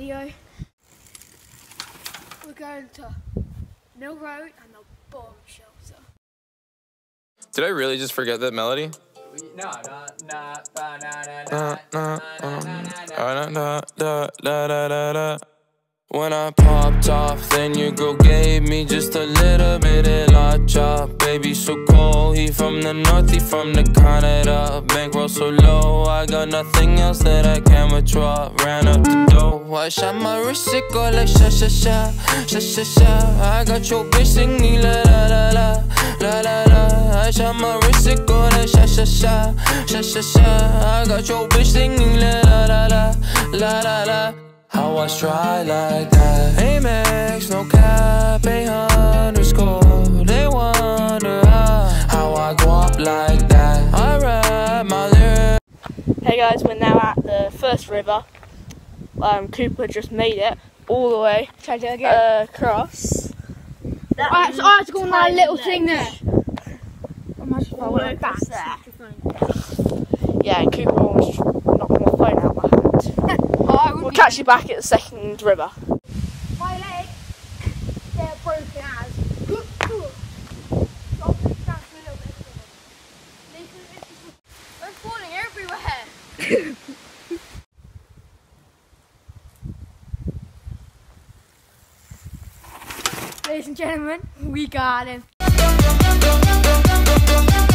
video. We're going to Mill Road and the bomb shelter. Did I really just forget that melody? When I popped off, then your girl gave me just a little bit of la chop. Baby so cold, he from the north, he from the Canada. Bankroll so low, I got nothing else that I can withdraw. Ran up the dough, I shot my wrist, it go like sha sha sha, sha sha sha. I got your bitch singing la la la la, la la la. I shot my wrist, it go like sha sha sha, sha sha sha. I got your bitch singing la la la la, la la la. How I try like that? Amex, no cap, 800 They wonder how I go up like that. I rap my lyrics. Hey guys, we're now at the first river. Cooper just made it all the way across. I had to go on that little thing there. Imagine if I went back there. Yeah, and Cooper almost knocked my phone out my hand. We'll catch you back at the second river. My legs, they're broken as. I'm falling everywhere. Ladies and gentlemen, we got him.